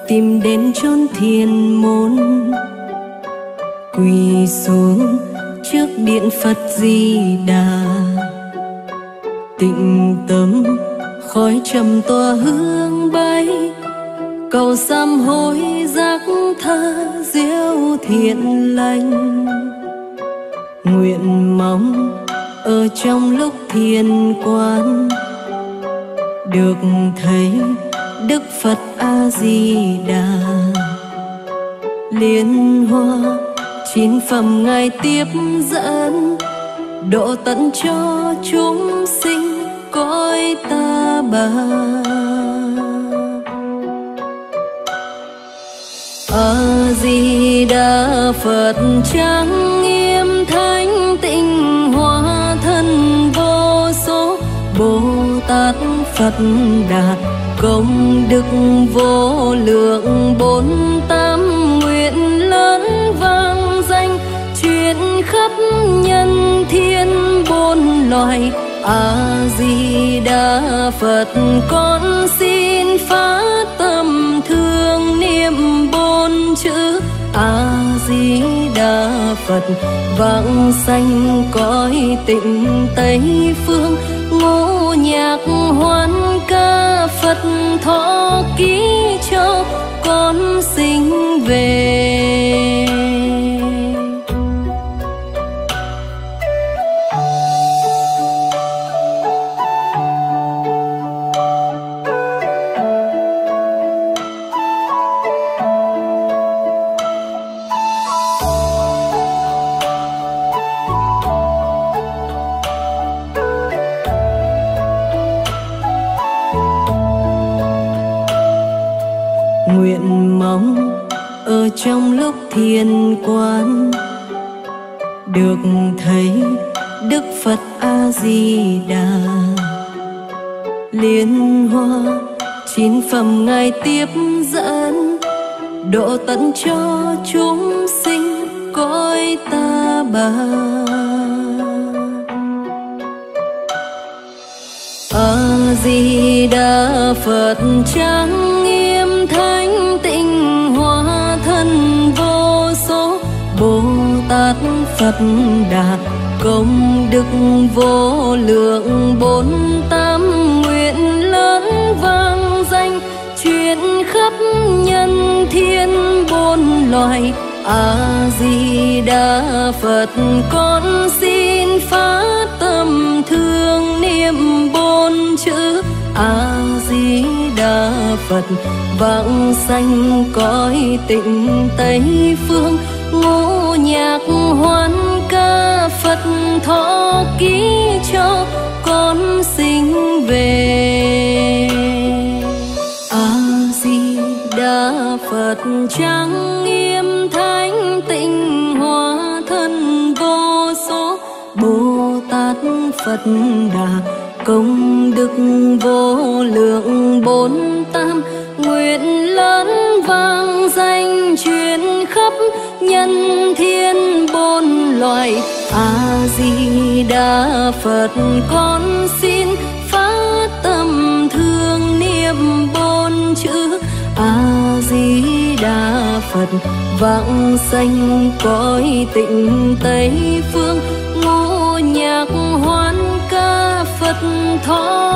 tìm đến chốn thiền môn, quỳ xuống trước điện Phật Di Đà. Tịnh tâm khói trầm tỏa hương bay, cầu sám hối giác tha diệu thiện lành. Nguyện mong ở trong lúc thiền quán được thấy Đức Phật A Di Đà. Liên hoa chín phẩm Ngài tiếp dẫn, độ tận cho chúng sinh cõi ta bà. A Di Đà Phật trang nghiêm thánh tịnh hóa thân vô số, Bồ Tát Phật Đạt công đức vô lượng, bốn tám nguyện lớn vang danh truyền khắp nhân thiên bốn loài. A Di Đà Phật con xin phát tâm thương niệm bốn chữ A Di Đà Phật, vãng sanh cõi tịnh Tây phương. Ngũ nhạc hoan ca Phật thọ ký cho con sinh về. Nguyện mong ở trong lúc thiền quán được thấy Đức Phật A Di Đà. Liên hoa chín phẩm Ngài tiếp dẫn, độ tận cho chúng sinh cõi ta bà. A Di Đà Phật trang nghiêm thánh tịnh hóa thân vô số, Bồ Tát Phật Đạt công đức vô lượng, bốn tám nguyện lớn vang danh truyền khắp nhân thiên bốn loài. A Di Đà Phật con xin phát tâm thương niệm bốn chữ A Di Đà Phật, vãng sanh cõi tịnh Tây phương. Ngũ nhạc hoan ca Phật thọ ký cho con sinh về. A Di Đà Phật trang nghiêm thánh tịnh hóa thân vô số, Bồ Tát Phật Đà công đức vô lượng, bốn tám nguyện lớn vang danh truyền khắp nhân thiên bốn loài. A Di Đà Phật con xin phát tâm thương niệm bốn chữ A Di Đà Phật, vãng sanh cõi tịnh Tây phương. Ngũ nhạc hoan ca Phật thọ